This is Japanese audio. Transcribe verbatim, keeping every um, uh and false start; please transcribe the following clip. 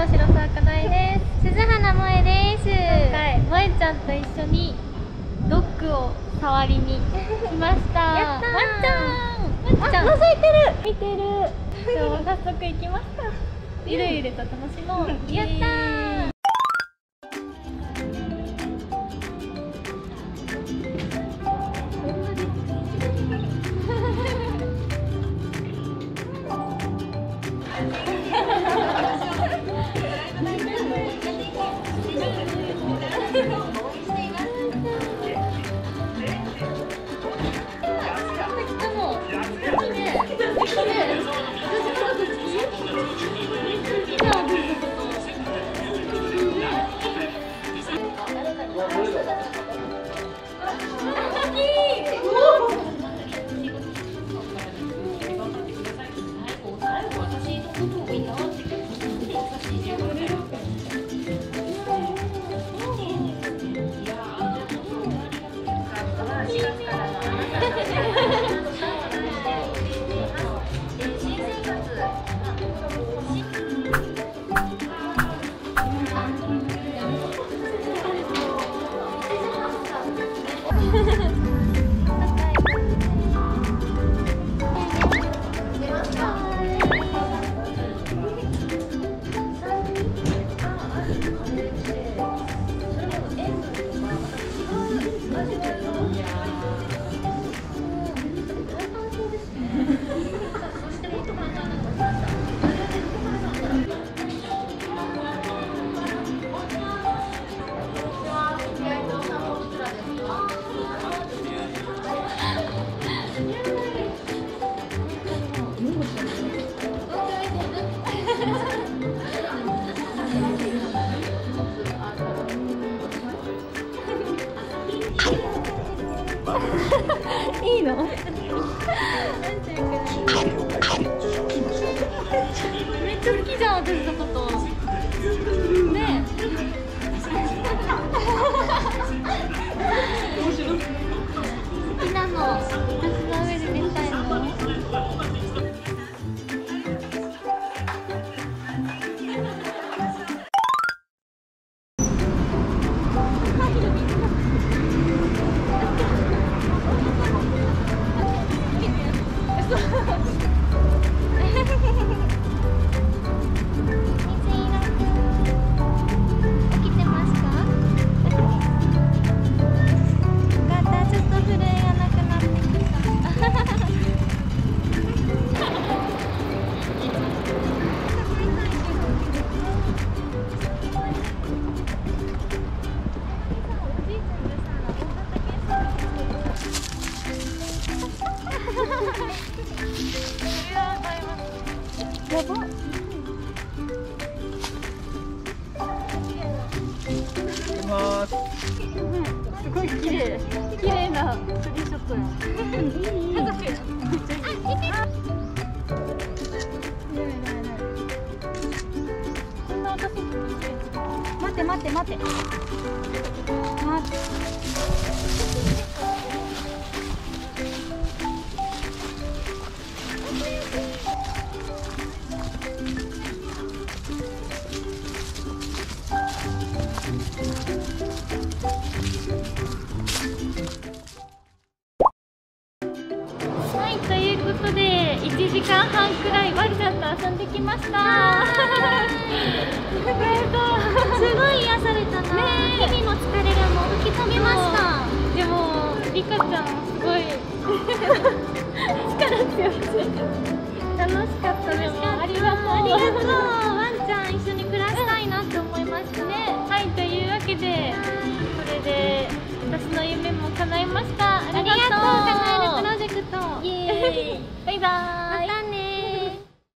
白沢かなえです。 鈴花萌です。 今回萌えちゃんと一緒にドッグを触りに来ました。 やったー。 ワンちゃん、ワンちゃん、 覗いてる。 見てる。じゃあ早速行きますか。ゆるゆると楽しもう。 やったー。 いいの？めっちゃ好きじゃん、私のこと。ねえ。好きなの。私の上で寝たいの。やばっ。すごい綺麗、綺麗なスリーショットや。家族や。めっちゃいい。こんな私待って待って待って。待って。ということでいちじかんはんくらいワンちゃんと遊んできました。すごい癒されたな。日々の疲れがもう吹き飛びました。でもリカちゃんすごい力強くて楽しかった。でもありがとう。ありがとう。ワンちゃん一緒に暮らしたいなって思いましたね。はい、というわけでこれで私の夢も叶いました。ありがとう。叶えるプロジェクト。イエーイ。バイバーイ。